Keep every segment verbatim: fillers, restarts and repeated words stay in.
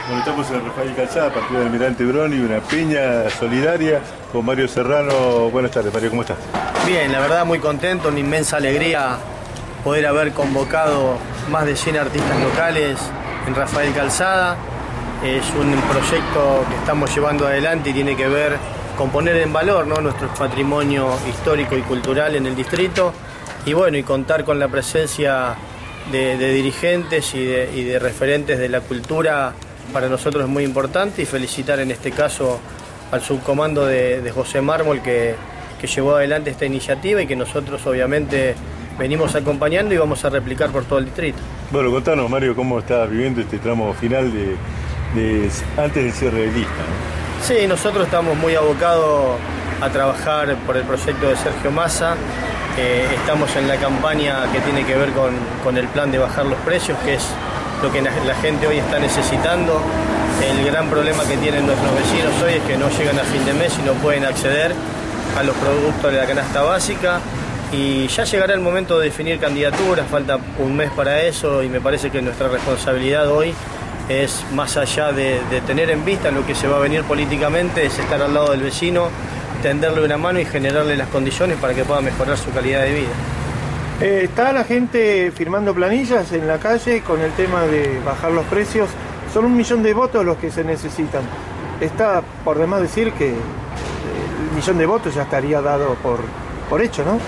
Bueno, estamos en Rafael Calzada, partido del Almirante Brown y una piña solidaria con Mario Serrano. Buenas tardes, Mario, ¿cómo estás? Bien, la verdad muy contento, una inmensa alegría poder haber convocado más de cien artistas locales en Rafael Calzada. Es un proyecto que estamos llevando adelante y tiene que ver con poner en valor, ¿no?, nuestro patrimonio histórico y cultural en el distrito, y bueno, y contar con la presencia de, de dirigentes y de, y de referentes de la cultura. Para nosotros es muy importante, y felicitar en este caso al subcomando de, de José Mármol que, que llevó adelante esta iniciativa y que nosotros obviamente venimos acompañando y vamos a replicar por todo el distrito. Bueno, contanos, Mario, cómo estás viviendo este tramo final de, de antes del cierre de lista, ¿no? Sí, nosotros estamos muy abocados a trabajar por el proyecto de Sergio Massa. Eh, estamos en la campaña que tiene que ver con, con el plan de bajar los precios, que es lo que la gente hoy está necesitando. El gran problema que tienen nuestros vecinos hoy es que no llegan a fin de mes y no pueden acceder a los productos de la canasta básica, y ya llegará el momento de definir candidaturas, falta un mes para eso, y me parece que nuestra responsabilidad hoy es, más allá de, de tener en vista lo que se va a venir políticamente, es estar al lado del vecino, tenderle una mano y generarle las condiciones para que pueda mejorar su calidad de vida. Eh, está la gente firmando planillas en la calle con el tema de bajar los precios. Son un millón de votos los que se necesitan. Está por demás decir que el millón de votos ya estaría dado por, por hecho, ¿no?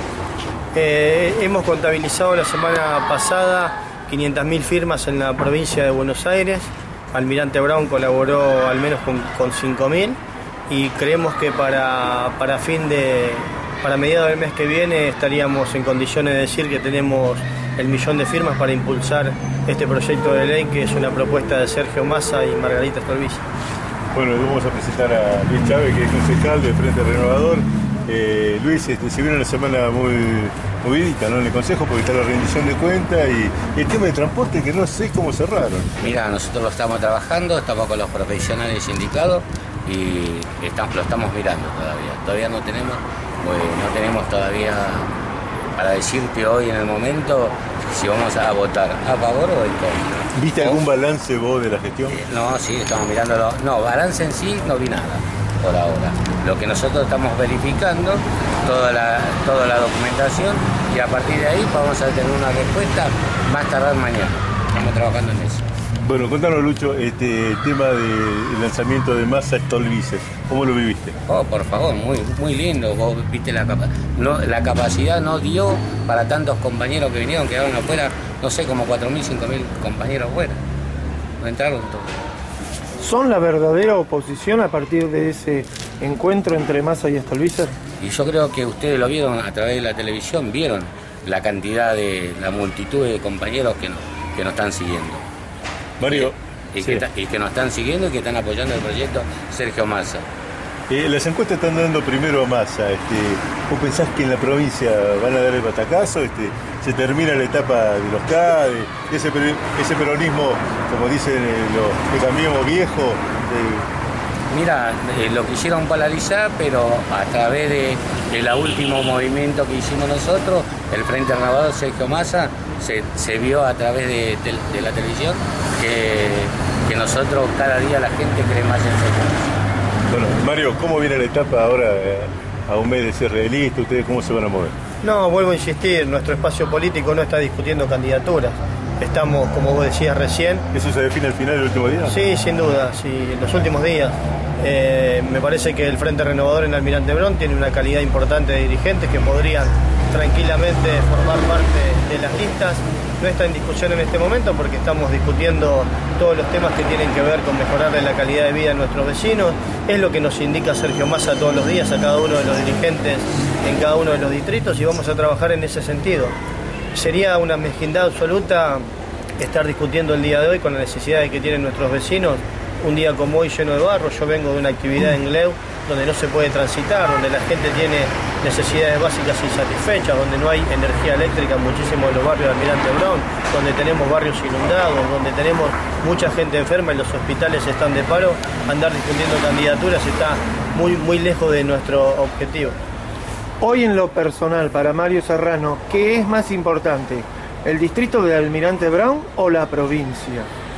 Eh, hemos contabilizado la semana pasada quinientas mil firmas en la provincia de Buenos Aires. Almirante Brown colaboró al menos con, con cinco mil, y creemos que para, para fin de... Para mediados del mes que viene estaríamos en condiciones de decir que tenemos el millón de firmas para impulsar este proyecto de ley, que es una propuesta de Sergio Massa y Margarita Stolbizer. Bueno, vamos a presentar a Luis Chávez, que es concejal del Frente Renovador. Eh, Luis, este, se viene una semana muy movidita, ¿no?, en el Consejo, porque está la rendición de cuentas y el tema de transporte, que no sé cómo cerraron. Mira, nosotros lo estamos trabajando, estamos con los profesionales sindicados y estamos, lo estamos mirando todavía. Todavía no tenemos... Pues no tenemos todavía para decirte hoy en el momento si vamos a votar a favor o en contra. ¿Viste algún balance vos de la gestión? Eh, no, sí, estamos mirándolo. No, balance en sí no vi nada por ahora. Lo que nosotros estamos verificando, toda la, toda la documentación, y a partir de ahí vamos a tener una respuesta más tardar mañana. Estamos trabajando en eso. Bueno, contanos, Lucho, este el tema del lanzamiento de Massa Stolbizer, ¿cómo lo viviste? Oh, por favor, muy muy lindo. Vos viste la capa no, la capacidad no dio para tantos compañeros que vinieron, quedaron afuera, no sé, como cuatro mil, cinco mil compañeros afuera. No entraron todos. ¿Son la verdadera oposición a partir de ese encuentro entre Massa y Stolbizer? Y yo creo que ustedes lo vieron a través de la televisión, vieron la cantidad de, la multitud de compañeros que nos, que nos están siguiendo. Mario, y, sí. que, y que nos están siguiendo y que están apoyando el proyecto Sergio Massa. Eh, las encuestas están dando primero a Massa. Este, ¿Vos pensás que en la provincia van a dar el batacazo? Este, ¿Se termina la etapa de los C A D? Ese, ese peronismo, como dicen eh, los que cambiamos viejo. Eh... Mira, eh, lo quisieron polarizar, pero a través de, de la último movimiento que hicimos nosotros, el Frente Renovador Sergio Massa, se, se vio a través de, de, de la televisión que, que nosotros cada día la gente cree más en Sergio. Bueno, Mario, ¿cómo viene la etapa ahora eh, a un mes de cierre de lista? ¿Ustedes cómo se van a mover? No, vuelvo a insistir, nuestro espacio político no está discutiendo candidaturas. Estamos, como vos decías recién... ¿Eso se define al final del último día? Sí, sin duda, sí, en los últimos días. Eh, me parece que el Frente Renovador en Almirante Brown tiene una calidad importante de dirigentes que podrían tranquilamente formar parte de las listas. No está en discusión en este momento porque estamos discutiendo todos los temas que tienen que ver con mejorarle la calidad de vida a nuestros vecinos. Es lo que nos indica Sergio Massa todos los días a cada uno de los dirigentes en cada uno de los distritos, y vamos a trabajar en ese sentido. Sería una mezquindad absoluta estar discutiendo el día de hoy con las necesidades que tienen nuestros vecinos. Un día como hoy lleno de barro, yo vengo de una actividad en Gleu donde no se puede transitar, donde la gente tiene necesidades básicas insatisfechas, donde no hay energía eléctrica en muchísimos de los barrios de Almirante Brown, donde tenemos barrios inundados, donde tenemos mucha gente enferma y los hospitales están de paro. Andar discutiendo candidaturas está muy, muy lejos de nuestro objetivo. Hoy, en lo personal, para Mario Serrano, ¿qué es más importante? ¿El distrito de Almirante Brown o la provincia?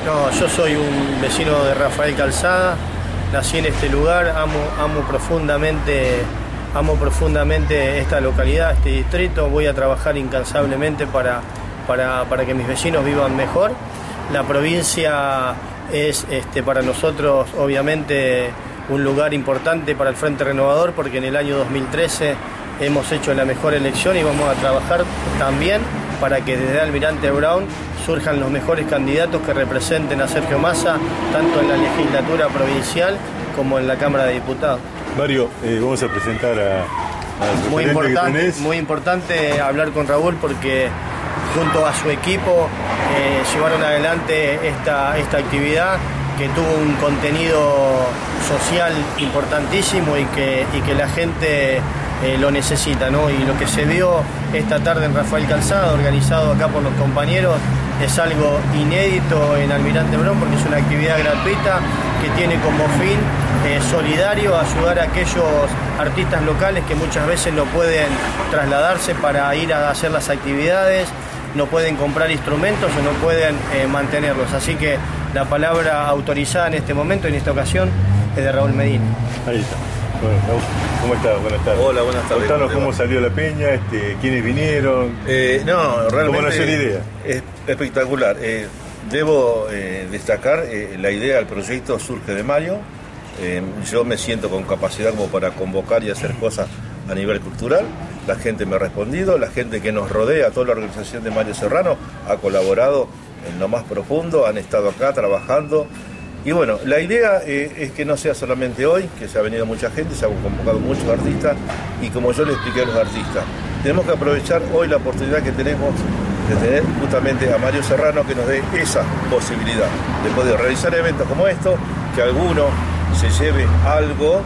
No, yo soy un vecino de Rafael Calzada, nací en este lugar, amo, amo profundamente, amo profundamente esta localidad, este distrito, voy a trabajar incansablemente para, para, para que mis vecinos vivan mejor. La provincia es este, para nosotros obviamente un lugar importante para el Frente Renovador, porque en el año dos mil trece hemos hecho la mejor elección y vamos a trabajar también para que desde Almirante Brown surjan los mejores candidatos que representen a Sergio Massa, tanto en la legislatura provincial como en la Cámara de Diputados. Mario, eh, vamos a presentar a, al muy referente importante, que tenés. muy importante hablar con Raúl porque junto a su equipo eh, llevaron adelante esta, esta actividad que tuvo un contenido social importantísimo y que, y que la gente eh, lo necesita, ¿no? Y lo que se vio esta tarde en Rafael Calzada, organizado acá por los compañeros, es algo inédito en Almirante Brown porque es una actividad gratuita que tiene como fin eh, solidario ayudar a aquellos artistas locales que muchas veces no pueden trasladarse para ir a hacer las actividades, no pueden comprar instrumentos o no pueden eh, mantenerlos. Así que la palabra autorizada en este momento, en esta ocasión, es de Raúl Medina. Ahí está. Bueno, Raúl, ¿cómo estás? Buenas tardes. Hola, buenas tardes. Contanos cómo salió la peña, este, quiénes vinieron. Eh, no, realmente ¿Cómo nació la idea? Es espectacular. Eh, debo eh, destacar, eh, la idea del proyecto surge de Mario. Eh, yo me siento con capacidad como para convocar y hacer cosas a nivel cultural. La gente me ha respondido, la gente que nos rodea, toda la organización de Mario Serrano ha colaborado en lo más profundo, han estado acá trabajando. Y bueno, la idea eh, es que no sea solamente hoy, que se ha venido mucha gente, se han convocado muchos artistas, y como yo le expliqué a los artistas, tenemos que aprovechar hoy la oportunidad que tenemos de tener justamente a Mario Serrano que nos dé esa posibilidad de poder realizar eventos como estos, que alguno se lleve algo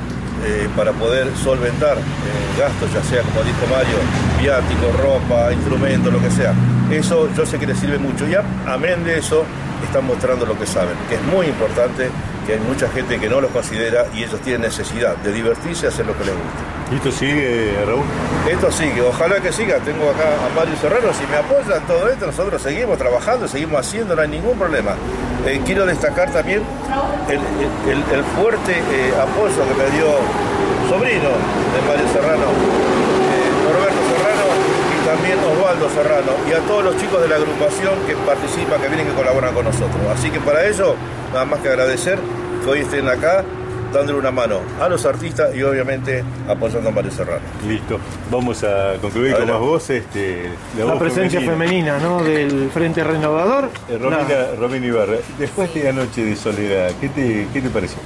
eh, para poder solventar eh, gastos, ya sea, como dijo Mario, viáticos, ropa, instrumentos, lo que sea. Eso yo sé que les sirve mucho, y amén de eso están mostrando lo que saben, que es muy importante, que hay mucha gente que no los considera y ellos tienen necesidad de divertirse y hacer lo que les gusta. ¿Y esto sigue, Raúl? Esto sigue, ojalá que siga. Tengo acá a Mario Serrano, si me apoyan todo esto, nosotros seguimos trabajando, seguimos haciendo, no hay ningún problema. Eh, quiero destacar también el, el, el fuerte eh, apoyo que me dio sobrino de Mario Serrano, eh, Norberto Serrano, y también Osvaldo Serrano, y a todos los chicos de la agrupación que participan, que vienen, que colaboran con nosotros. Así que para ello, nada más que agradecer que hoy estén acá, dándole una mano a los artistas y obviamente apoyando a Mario Serrano. Listo, vamos a concluir a con ver, más voces. Este, la La voz presencia femenina, ¿no? Del Frente Renovador. Eh, Romina, Nada. Romina Ibarra, después de Anoche de Soledad, ¿qué te, qué te pareció?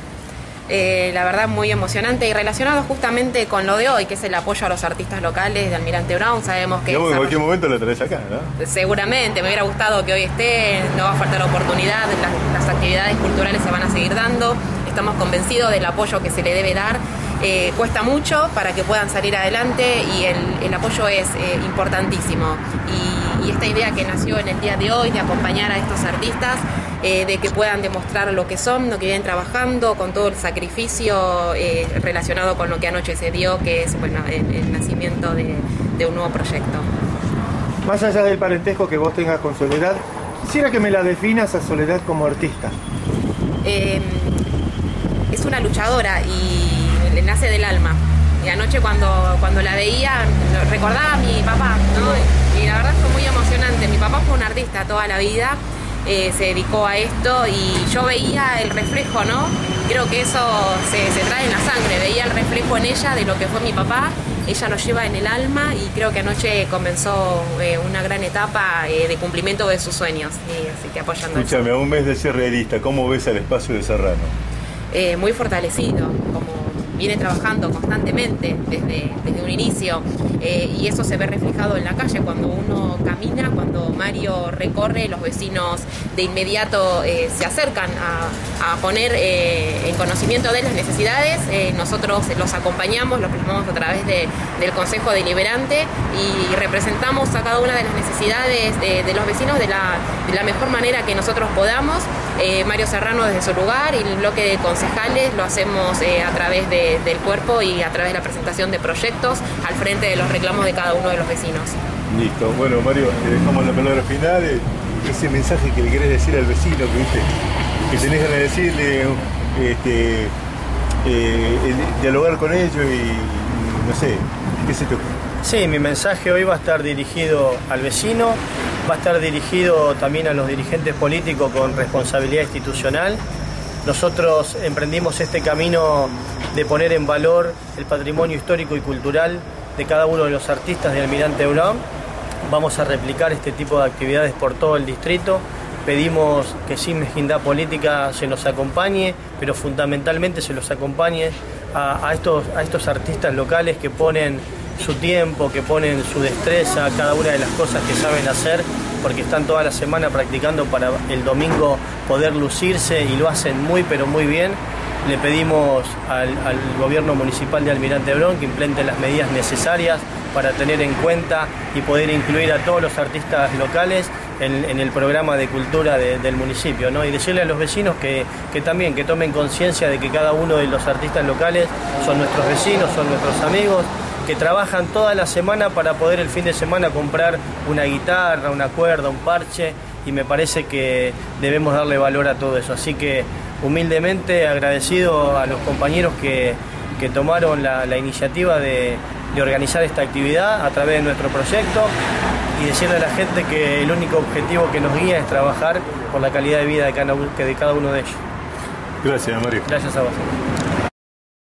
Eh, la verdad muy emocionante y relacionado justamente con lo de hoy, que es el apoyo a los artistas locales de Almirante Brown. Sabemos que Digamos que en desarrolla- cualquier momento lo traes acá, ¿no? seguramente me hubiera gustado que hoy esté, no va a faltar oportunidad, las, las actividades culturales se van a seguir dando, estamos convencidos del apoyo que se le debe dar. Eh, cuesta mucho para que puedan salir adelante y el, el apoyo es eh, importantísimo, y, y esta idea que nació en el día de hoy de acompañar a estos artistas, eh, de que puedan demostrar lo que son, lo que vienen trabajando, con todo el sacrificio eh, relacionado con lo que anoche se dio, que es bueno el, el nacimiento de, de un nuevo proyecto. Más allá del parentesco que vos tengas con Soledad, quisiera que me la definas a Soledad como artista. Eh, es una luchadora y le nace del alma. Y anoche cuando, cuando la veía, recordaba a mi papá, ¿no? Y la verdad fue muy emocionante. Mi papá fue un artista toda la vida, eh, se dedicó a esto y yo veía el reflejo, ¿no? Creo que eso se, se trae en la sangre, veía el reflejo en ella de lo que fue mi papá. Ella lo lleva en el alma y creo que anoche comenzó eh, una gran etapa eh, de cumplimiento de sus sueños. Y así que apoyando eso. Escúchame, a un mes de ser realista, ¿cómo ves al espacio de Serrano? Eh, muy fortalecido, como viene trabajando constantemente desde, desde un inicio, eh, y eso se ve reflejado en la calle cuando uno camina, cuando Mario recorre, los vecinos de inmediato eh, se acercan a, a poner eh, en conocimiento de las necesidades. Eh, nosotros los acompañamos, los plasmamos a través de, del Consejo Deliberante y representamos a cada una de las necesidades de, de los vecinos de la, de la mejor manera que nosotros podamos. Eh, Mario Serrano desde su lugar y el bloque de concejales lo hacemos eh, a través de, del cuerpo y a través de la presentación de proyectos al frente de los reclamos de cada uno de los vecinos. Listo. Bueno, Mario, te dejamos la palabra final. Eh, ese mensaje que le querés decir al vecino, que, ¿viste? que tenés ganas de decirle, este, eh, el, dialogar con ellos y no sé, ¿qué se te ocurre? Sí, mi mensaje hoy va a estar dirigido al vecino, va a estar dirigido también a los dirigentes políticos con responsabilidad institucional. Nosotros emprendimos este camino de poner en valor el patrimonio histórico y cultural de cada uno de los artistas de Almirante Brown. Vamos a replicar este tipo de actividades por todo el distrito. Pedimos que sin mezquindad política se nos acompañe, pero fundamentalmente se los acompañe a, a, estos, a estos artistas locales que ponen su tiempo, que ponen su destreza, cada una de las cosas que saben hacer, porque están toda la semana practicando para el domingo poder lucirse y lo hacen muy pero muy bien. Le pedimos al, al gobierno municipal de Almirante Brown que implemente las medidas necesarias para tener en cuenta y poder incluir a todos los artistas locales en, en el programa de cultura de, del municipio, ¿no? Y decirle a los vecinos que, que también que tomen conciencia de que cada uno de los artistas locales son nuestros vecinos, son nuestros amigos, que trabajan toda la semana para poder el fin de semana comprar una guitarra, una cuerda, un parche, y me parece que debemos darle valor a todo eso. Así que humildemente agradecido a los compañeros que, que tomaron la, la iniciativa de, de organizar esta actividad a través de nuestro proyecto y decirle a la gente que el único objetivo que nos guía es trabajar por la calidad de vida de cada, de cada uno de ellos. Gracias, Mario. Gracias a vos.